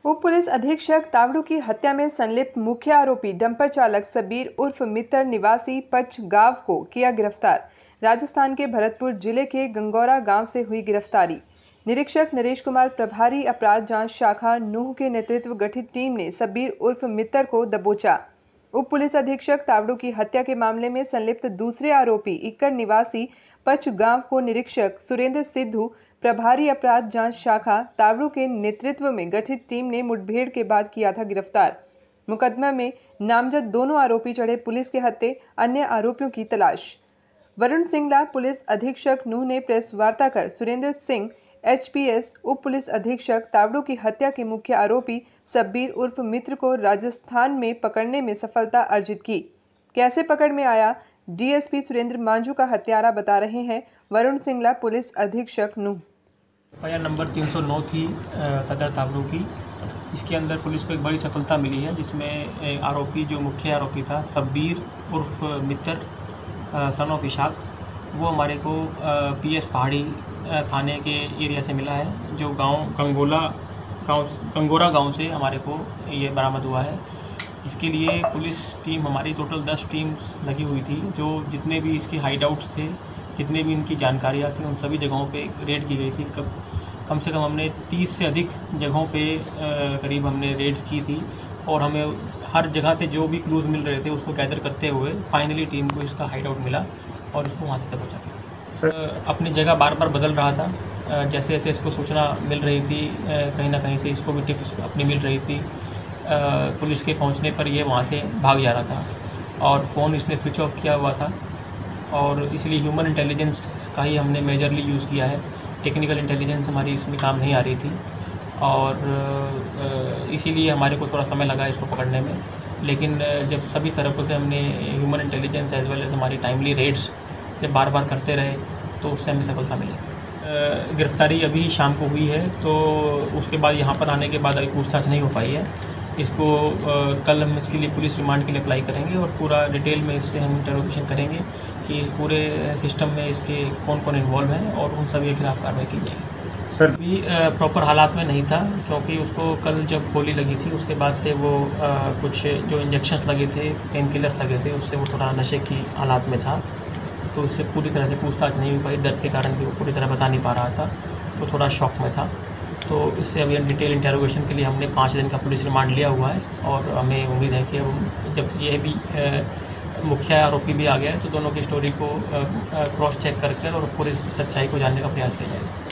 उप पुलिस अधीक्षक तावड़ू की हत्या में संलिप्त मुख्य आरोपी डंपर चालक सबीर उर्फ मित्तर निवासी पचगांव को किया गिरफ्तार। राजस्थान के भरतपुर जिले के गंगौरा गांव से हुई गिरफ्तारी। निरीक्षक नरेश कुमार प्रभारी अपराध जांच शाखा नूह के नेतृत्व गठित टीम ने सबीर उर्फ मित्तर को दबोचा। उप पुलिस अधीक्षक तावड़ू की हत्या के मामले में संलिप्त दूसरे आरोपी इक्कर निवासी पचगांव को निरीक्षक सुरेंद्र सिद्धू प्रभारी अपराध जांच शाखा तावड़ू के नेतृत्व में गठित टीम ने मुठभेड़ के बाद किया था गिरफ्तार। मुकदमा में नामजद दोनों आरोपी चढ़े पुलिस के हत्थे, अन्य आरोपियों की तलाश। वरुण सिंगला पुलिस अधीक्षक नूह ने प्रेस वार्ता कर सुरेंद्र सिंह एचपीएस उप पुलिस अधीक्षक तावड़ू की हत्या के मुख्य आरोपी सबीर उर्फ मित्र को राजस्थान में पकड़ने में सफलता अर्जित की। कैसे पकड़ में आया, डीएसपी सुरेंद्र मांझू का हत्यारा बता रहे हैं वरुण सिंगला पुलिस अधीक्षक नूह। एफआईआर नंबर 309 थी सदर तावड़ू की। इसके अंदर पुलिस को एक बड़ी सफलता मिली है, जिसमें आरोपी जो मुख्य आरोपी था सबीर उर्फ मित्तर सन ऑफ इशाक, वो हमारे को पीएस पहाड़ी थाने के एरिया से मिला है, जो गंगोरा गांव से हमारे को ये बरामद हुआ है। इसके लिए पुलिस टीम हमारी टोटल 10 टीम्स लगी हुई थी, जो जितने भी इसके हाइड आउट्स थे, जितने भी इनकी जानकारियाँ थी, उन सभी जगहों पे रेड की गई थी। कम से कम हमने 30 से अधिक जगहों पे करीब हमने रेड की थी, और हमें हर जगह से जो भी क्लूज़ मिल रहे थे उसको गैदर करते हुए फाइनली टीम को इसका हाइड आउट मिला और इसको वहाँ से दबोचा गया। अपनी जगह बार बार बदल रहा था, जैसे जैसे इसको सूचना मिल रही थी, कहीं ना कहीं से इसको भी टिप्स अपनी मिल रही थी। पुलिस के पहुंचने पर ये वहां से भाग जा रहा था और फ़ोन इसने स्विच ऑफ किया हुआ था, और इसलिए ह्यूमन इंटेलिजेंस का ही हमने मेजरली यूज़ किया है। टेक्निकल इंटेलिजेंस हमारी इसमें काम नहीं आ रही थी, और इसीलिए हमारे को थोड़ा समय लगा इसको पकड़ने में। लेकिन जब सभी तरफ़ों से हमने human intelligence as well as हमारी टाइमली रेड्स जब बार बार करते रहे, तो उससे हमें सफलता मिली। गिरफ्तारी अभी शाम को हुई है, तो उसके बाद यहाँ पर आने के बाद अभी पूछताछ नहीं हो पाई है। इसको कल हम इसके लिए पुलिस रिमांड के लिए अप्लाई करेंगे, और पूरा डिटेल में इससे हम इंटरोगेशन करेंगे कि पूरे सिस्टम में इसके कौन कौन इन्वॉल्व हैं, और उन सभी के खिलाफ कार्रवाई की जाएगी। सर भी प्रॉपर हालात में नहीं था, क्योंकि उसको कल जब गोली लगी थी उसके बाद से वो कुछ जो इंजेक्शंस लगे थे, पेन किलर्स लगे थे, उससे वो थोड़ा नशे की हालात में था, तो उससे पूरी तरह से पूछताछ नहीं हो पाई। दर्द के कारण भी वो पूरी तरह बता नहीं पा रहा था, तो थोड़ा शॉक में था। तो इससे अभी हम डिटेल इंटरोगेशन के लिए हमने 5 दिन का पुलिस रिमांड लिया हुआ है, और हमें उम्मीद है कि जब यह भी मुख्य आरोपी भी आ गया है, तो दोनों की स्टोरी को क्रॉस चेक करके और पूरी सच्चाई को जानने का प्रयास किया जाएगा।